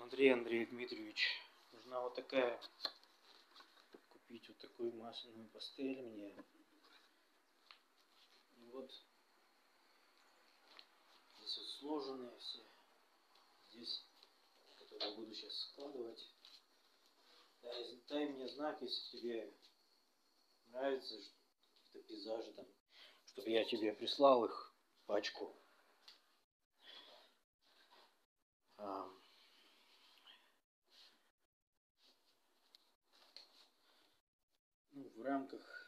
Смотри, Андрей Дмитриевич, нужна вот такая, купить вот такую масляную пастель мне. И вот здесь вот сложенные все, здесь, которые буду сейчас складывать. Дай мне знак, если тебе нравится какие-то пейзажи там, чтобы я тебе прислал их, пачку. Ну, в рамках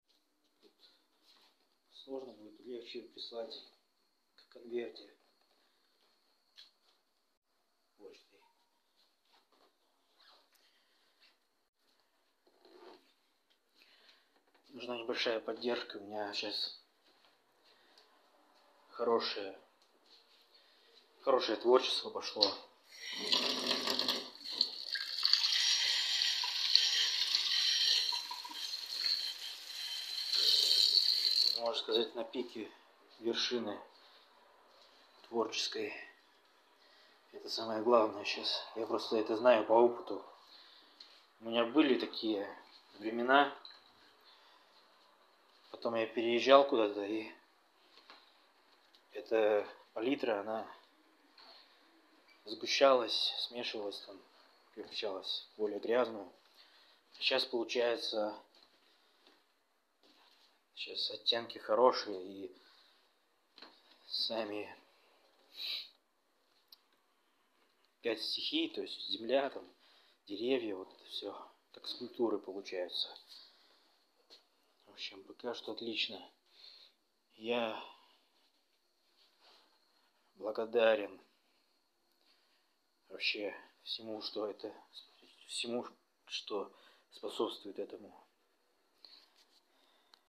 сложно будет, легче прислать в конверте почтой. Нужна небольшая поддержка. У меня сейчас хорошее творчество пошло. Можно сказать, на пике вершины творческой. Это самое главное сейчас. Я просто это знаю по опыту. У меня были такие времена. Потом я переезжал куда-то, и эта палитра, она сгущалась, смешивалась, там, превращалась в более грязную. Сейчас получается, сейчас оттенки хорошие, и сами 5 стихий, то есть земля, там, деревья, вот это все, как скульптуры получаются. В общем, пока что отлично. Я благодарен вообще всему, что способствует этому.